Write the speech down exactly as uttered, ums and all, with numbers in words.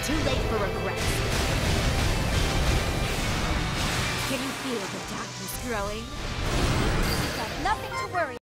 too late for regrets. Can you feel the darkness growing? You've got nothing to worry